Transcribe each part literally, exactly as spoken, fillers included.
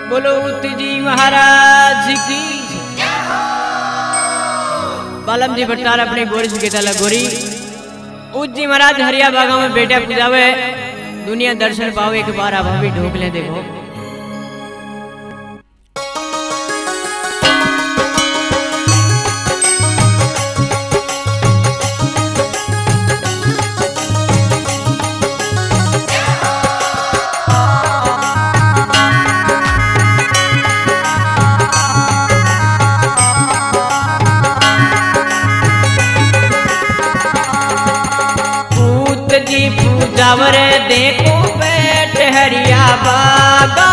बोलो उत जी महाराज की। बालम जी भट्टार अपने गोरी से कहता गोरी उत जी महाराज हरिया बागा में बेटा पूजावे दुनिया दर्शन पावे एक बार आप भी ढोक ले देखो। पूजावर देखो बैठ हरिया बागा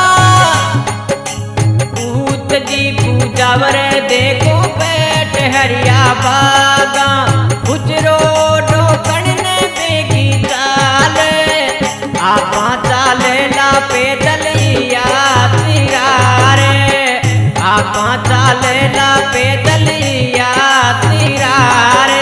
पूत जी पूजावर देखो बैठ हरिया बागा गुजरो डोकण ने बेगी चाल आपा चाले ला पैदलिया तिरारे आपा चाले ला पैदलिया तिरारे।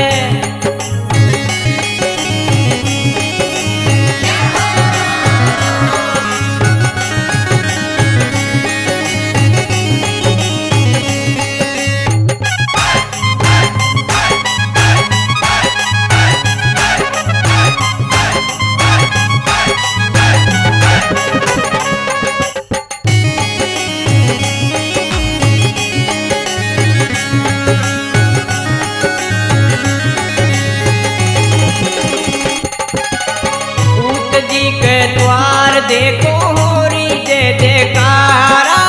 देखो होरी जय जयकारा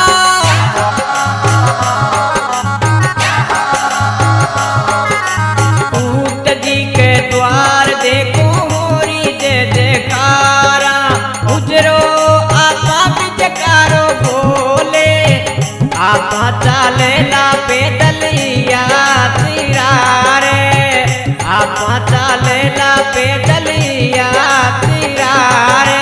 पूत जी के द्वार देखो होरी जय जयकारा उजरो आपा बिचकारो बोले आपा चाले ला पैदलिया तिरारे आपा चाले ला पैदलिया तिरारे।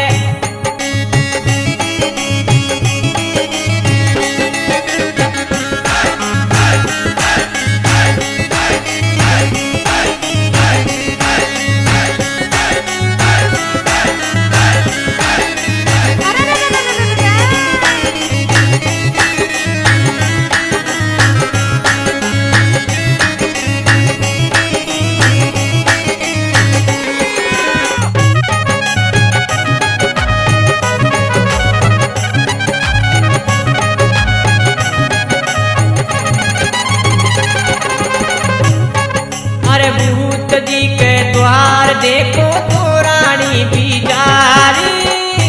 भूत जी के द्वार देखो तो रानी बिचारी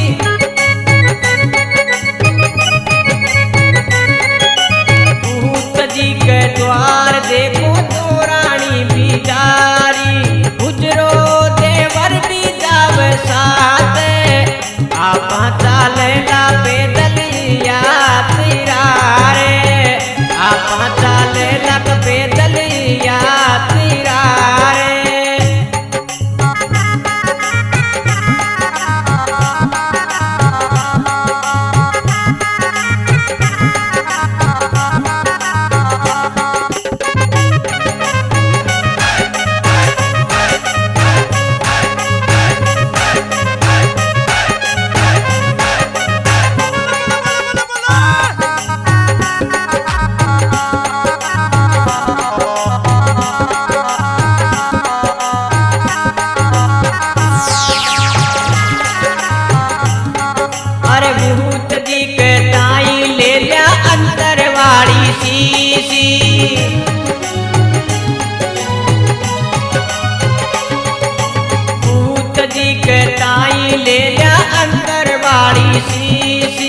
भूत जी के द्वार देखो तो रानी बिचारी गुजरो देवर भी जाव साथ आपा चाले ला पैदलिया तिरारे आपा चाले ला पैदलिया तिरारे। भूत जी के ताई ले लिया अंतर वाली शीशी भूत जी के ताई ले लिया अंतर वाली शीशी